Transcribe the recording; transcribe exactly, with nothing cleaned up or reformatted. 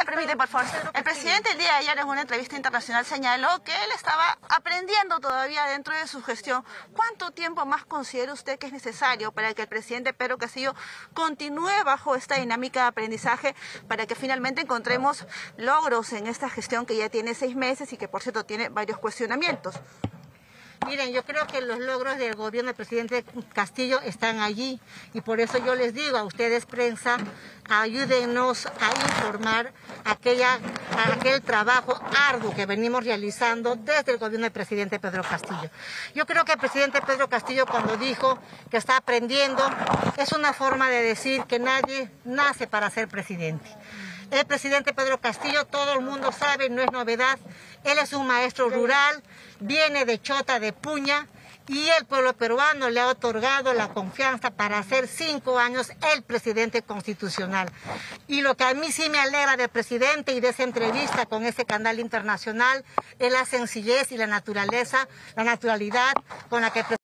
se permite, por favor. El presidente el día de ayer en una entrevista internacional señaló que él estaba aprendiendo todavía dentro de su gestión. ¿Cuánto tiempo más considera usted que es necesario para que el presidente Pedro Castillo continúe bajo esta dinámica de aprendizaje para que finalmente encontremos logros en esta gestión que ya tiene seis meses y que, por cierto, tiene varios cuestionamientos? Miren, yo creo que los logros del gobierno del presidente Castillo están allí y por eso yo les digo a ustedes, prensa, ayúdennos a informar aquella, aquel trabajo arduo que venimos realizando desde el gobierno del presidente Pedro Castillo. Yo creo que el presidente Pedro Castillo, cuando dijo que está aprendiendo, es una forma de decir que nadie nace para ser presidente. El presidente Pedro Castillo, todo el mundo sabe, no es novedad, él es un maestro rural, viene de Chota de Puña y el pueblo peruano le ha otorgado la confianza para ser cinco años el presidente constitucional. Y lo que a mí sí me alegra del presidente y de esa entrevista con ese canal internacional es la sencillez y la naturaleza, la naturalidad con la que el presidente